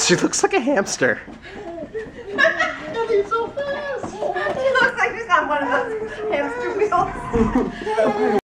She looks like a hamster. He's so fast. She looks like she's on one of those hamster wheels.